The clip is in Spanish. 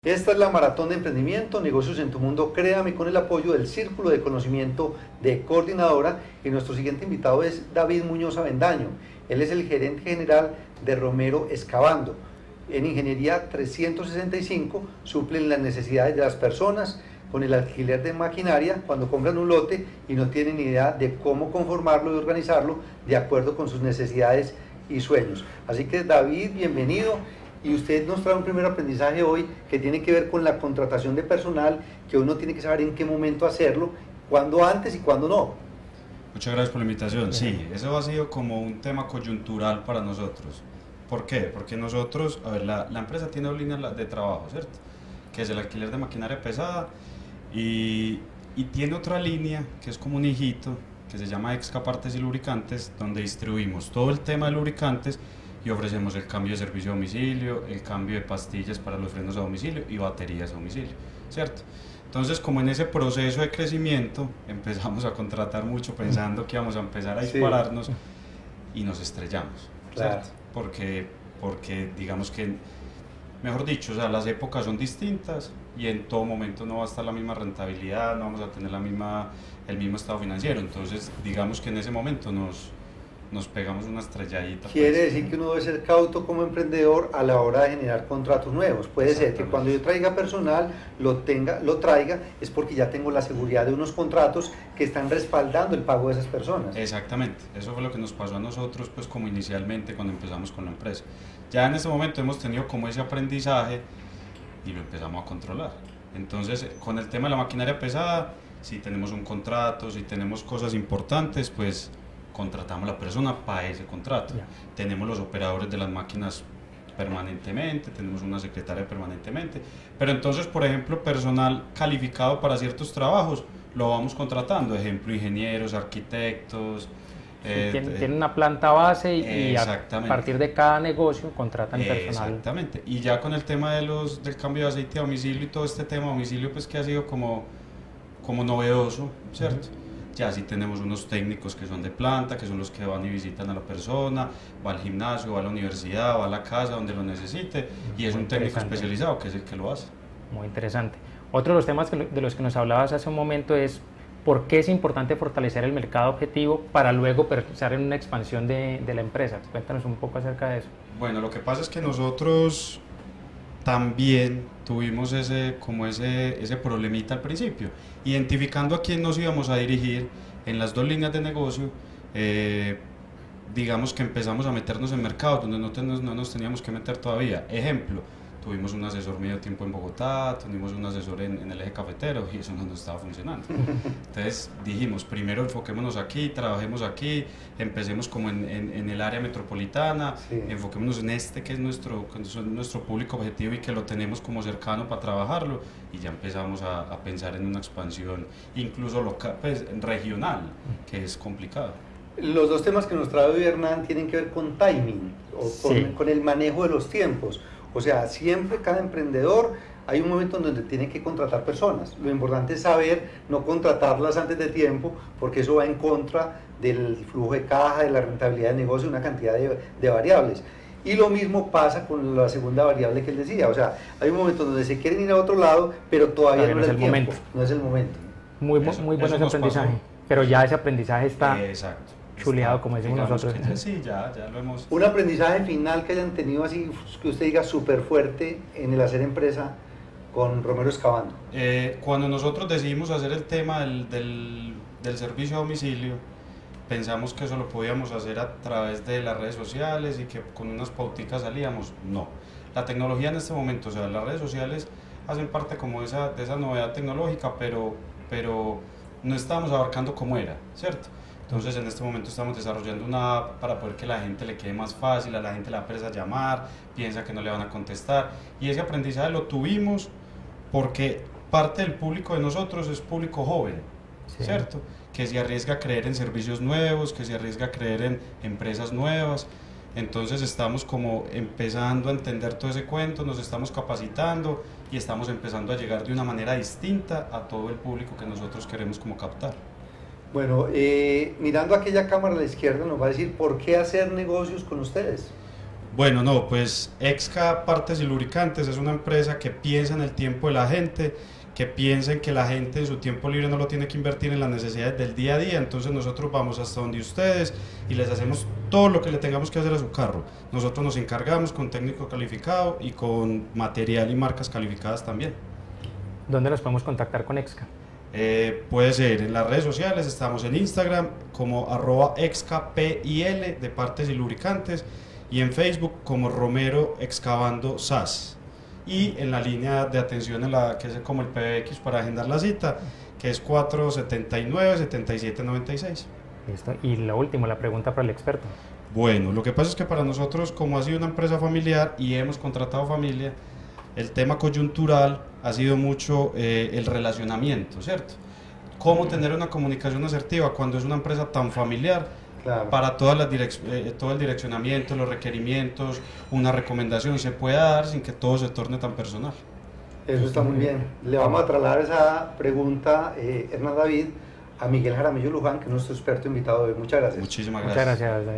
Esta es la Maratón de Emprendimiento, Negocios en tu Mundo, créame, con el apoyo del Círculo de Conocimiento de Coordinadora, y nuestro siguiente invitado es David Muñoz Avendaño. Él es el gerente general de Romero Excavando. En Ingeniería 365 suplen las necesidades de las personas con el alquiler de maquinaria cuando compran un lote y no tienen ni idea de cómo conformarlo y organizarlo de acuerdo con sus necesidades y sueños. Así que David, bienvenido. Y usted nos trae un primer aprendizaje hoy que tiene que ver con la contratación de personal, que uno tiene que saber en qué momento hacerlo, cuándo antes y cuándo no. Muchas gracias por la invitación. Sí, eso ha sido como un tema coyuntural para nosotros. ¿Por qué? Porque nosotros, a ver, la empresa tiene dos líneas de trabajo, ¿cierto? Que es el alquiler de maquinaria pesada y tiene otra línea que es como un hijito, que se llama Excapartes y Lubricantes, donde distribuimos todo el tema de lubricantes y ofrecemos el cambio de servicio a domicilio, el cambio de pastillas para los frenos a domicilio y baterías a domicilio, ¿cierto? Entonces, como en ese proceso de crecimiento empezamos a contratar mucho pensando que íbamos a empezar a dispararnos y nos estrellamos, ¿cierto? Porque digamos que, mejor dicho, o sea, las épocas son distintas y en todo momento no va a estar la misma rentabilidad, no vamos a tener el mismo estado financiero, entonces digamos que en ese momento nos pegamos una estrelladita. Quiere decir que uno debe ser cauto como emprendedor a la hora de generar contratos nuevos. Puede ser que cuando yo traiga personal, lo traiga, es porque ya tengo la seguridad de unos contratos que están respaldando el pago de esas personas. Exactamente, eso fue lo que nos pasó a nosotros, pues como inicialmente cuando empezamos con la empresa. Ya en este momento hemos tenido como ese aprendizaje y lo empezamos a controlar. Entonces, con el tema de la maquinaria pesada, si tenemos un contrato, si tenemos cosas importantes, pues contratamos a la persona para ese contrato. Tenemos los operadores de las máquinas permanentemente, tenemos una secretaria permanentemente, pero entonces, por ejemplo, personal calificado para ciertos trabajos lo vamos contratando, ejemplo, ingenieros, arquitectos. Tienen una planta base y a partir de cada negocio contratan personal. Exactamente, y ya con el tema del cambio de aceite a domicilio y todo este tema a domicilio, pues que ha sido como novedoso, ¿cierto? Ya sí tenemos unos técnicos que son de planta, que son los que van y visitan a la persona, va al gimnasio, va a la universidad, va a la casa, donde lo necesite, y es un técnico especializado que es el que lo hace. Muy interesante. Otro de los temas de los que nos hablabas hace un momento es por qué es importante fortalecer el mercado objetivo para luego pensar en una expansión de la empresa. Cuéntanos un poco acerca de eso. Bueno, lo que pasa es que nosotros también tuvimos ese problemita al principio, identificando a quién nos íbamos a dirigir en las dos líneas de negocio. Digamos que empezamos a meternos en mercados donde no nos teníamos que meter todavía. Ejemplo, tuvimos un asesor medio tiempo en Bogotá, tuvimos un asesor en el eje cafetero y eso no nos estaba funcionando. Entonces dijimos, primero enfoquémonos aquí, trabajemos aquí, empecemos como en el área metropolitana, enfoquémonos en que es nuestro público objetivo y que lo tenemos como cercano para trabajarlo, y ya empezamos a pensar en una expansión incluso local, pues, regional, que es complicado. Los dos temas que nos trae hoy Hernán tienen que ver con timing, con el manejo de los tiempos. O sea, siempre cada emprendedor hay un momento en donde tiene que contratar personas. Lo importante es saber no contratarlas antes de tiempo, porque eso va en contra del flujo de caja, de la rentabilidad del negocio, una cantidad de variables. Y lo mismo pasa con la segunda variable que él decía. O sea, hay un momento donde se quieren ir a otro lado, pero todavía no es el tiempo, no es el momento. Muy bueno ese aprendizaje, pero ya ese aprendizaje está chuleado, como decimos nosotros. Sí, ya lo hemos... Un aprendizaje final que hayan tenido así, que usted diga súper fuerte en el hacer empresa con Romero Excavando. Cuando nosotros decidimos hacer el tema del servicio a domicilio, pensamos que eso lo podíamos hacer a través de las redes sociales y que con unas pauticas salíamos. No, la tecnología en este momento, o sea, las redes sociales hacen parte como de esa novedad tecnológica, pero no estábamos abarcando como era, ¿cierto? Entonces en este momento estamos desarrollando una app para poder que la gente le quede más fácil, a la gente le da pereza llamar, piensa que no le van a contestar, y ese aprendizaje lo tuvimos porque parte del público de nosotros es público joven, ¿cierto? Que se arriesga a creer en servicios nuevos, que se arriesga a creer en empresas nuevas. Entonces estamos como empezando a entender todo ese cuento, nos estamos capacitando y estamos empezando a llegar de una manera distinta a todo el público que nosotros queremos como captar. Bueno, mirando aquella cámara a la izquierda nos va a decir por qué hacer negocios con ustedes. Bueno, no, pues Exca Partes y Lubricantes es una empresa que piensa en el tiempo de la gente, que piensa en que la gente en su tiempo libre no lo tiene que invertir en las necesidades del día a día, entonces nosotros vamos hasta donde ustedes y les hacemos todo lo que le tengamos que hacer a su carro. Nosotros nos encargamos con técnico calificado y con material y marcas calificadas también. ¿Dónde nos podemos contactar con Exca? Puede ser en las redes sociales, estamos en Instagram como @excapil de Partes y Lubricantes y en Facebook como Romero Excavando SAS, y en la línea de atención que es como el PBX para agendar la cita, que es 479-7796. Listo. Y lo último, la pregunta para el experto. Bueno, lo que pasa es que para nosotros, como ha sido una empresa familiar y hemos contratado familia, el tema coyuntural ha sido mucho el relacionamiento, ¿cierto? Cómo tener una comunicación asertiva cuando es una empresa tan familiar. Claro. Para todas las todo el direccionamiento, los requerimientos, una recomendación se pueda dar sin que todo se torne tan personal. Eso está muy bien. Le vamos a trasladar esa pregunta, Hernán David, a Miguel Jaramillo Luján, que es nuestro experto invitado de hoy. Muchas gracias. Muchísimas gracias. Muchas gracias, David.